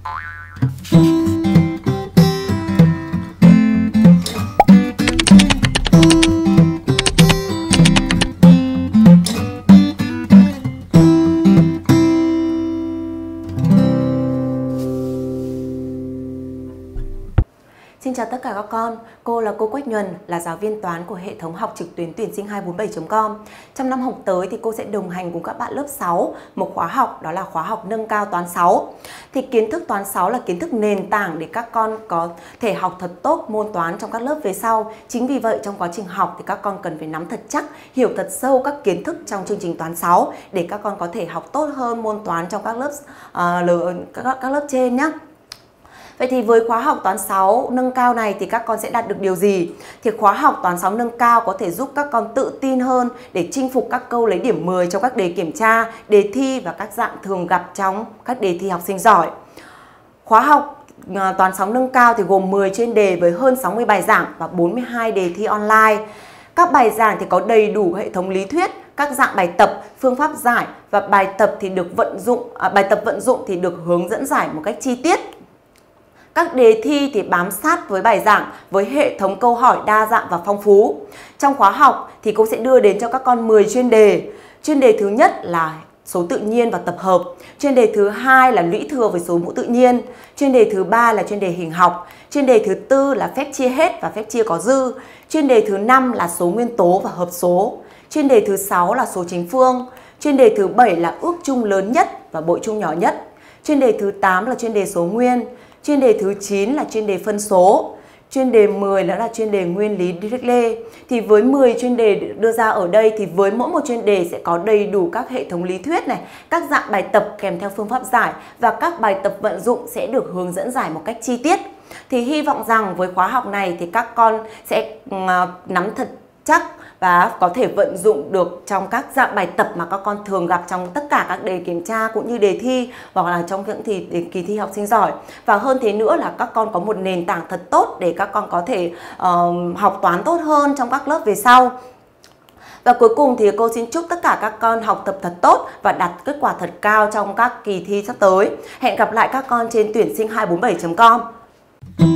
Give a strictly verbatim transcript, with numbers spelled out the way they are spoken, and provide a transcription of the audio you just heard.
Xin chào tất cả các con, cô là cô Quách Nhuần, là giáo viên toán của hệ thống học trực tuyến tuyển sinh hai bốn bảy chấm com. Trong năm học tới thì cô sẽ đồng hành cùng các bạn lớp sáu một khóa học, đó là khóa học nâng cao toán sáu. Thì kiến thức toán sáu là kiến thức nền tảng để các con có thể học thật tốt môn toán trong các lớp về sau. Chính vì vậy trong quá trình học thì các con cần phải nắm thật chắc, hiểu thật sâu các kiến thức trong chương trình toán sáu để các con có thể học tốt hơn môn toán trong các lớp uh, các, các lớp trên nhé. Vậy thì với khóa học toán sáu nâng cao này thì các con sẽ đạt được điều gì? Thì khóa học toán sáu nâng cao có thể giúp các con tự tin hơn để chinh phục các câu lấy điểm mười trong các đề kiểm tra, đề thi và các dạng thường gặp trong các đề thi học sinh giỏi. Khóa học toán sáu nâng cao thì gồm mười chuyên đề với hơn sáu mươi bài giảng và bốn mươi hai đề thi online. Các bài giảng thì có đầy đủ hệ thống lý thuyết, các dạng bài tập, phương pháp giải và bài tập thì được vận dụng à, bài tập vận dụng thì được hướng dẫn giải một cách chi tiết. Các đề thi thì bám sát với bài giảng với hệ thống câu hỏi đa dạng và phong phú. Trong khóa học thì cô sẽ đưa đến cho các con mười chuyên đề. Chuyên đề thứ nhất là số tự nhiên và tập hợp. Chuyên đề thứ hai là lũy thừa với số mũ tự nhiên. Chuyên đề thứ ba là chuyên đề hình học. Chuyên đề thứ tư là phép chia hết và phép chia có dư. Chuyên đề thứ năm là số nguyên tố và hợp số. Chuyên đề thứ sáu là số chính phương. Chuyên đề thứ bảy là ước chung lớn nhất và bội chung nhỏ nhất. Chuyên đề thứ tám là chuyên đề số nguyên. Chuyên đề thứ chín là chuyên đề phân số. Chuyên đề mười đó là chuyên đề nguyên lý Dirichlet. Thì với mười chuyên đề đưa ra ở đây thì với mỗi một chuyên đề sẽ có đầy đủ các hệ thống lý thuyết này, các dạng bài tập kèm theo phương pháp giải và các bài tập vận dụng sẽ được hướng dẫn giải một cách chi tiết. Thì hy vọng rằng với khóa học này thì các con sẽ nắm thật chắc và có thể vận dụng được trong các dạng bài tập mà các con thường gặp trong tất cả các đề kiểm tra cũng như đề thi hoặc là trong những thì đề, kỳ thi học sinh giỏi. Và hơn thế nữa là các con có một nền tảng thật tốt để các con có thể uh, học toán tốt hơn trong các lớp về sau. Và cuối cùng thì cô xin chúc tất cả các con học tập thật tốt và đạt kết quả thật cao trong các kỳ thi sắp tới. Hẹn gặp lại các con trên tuyển sinh hai bốn bảy chấm com.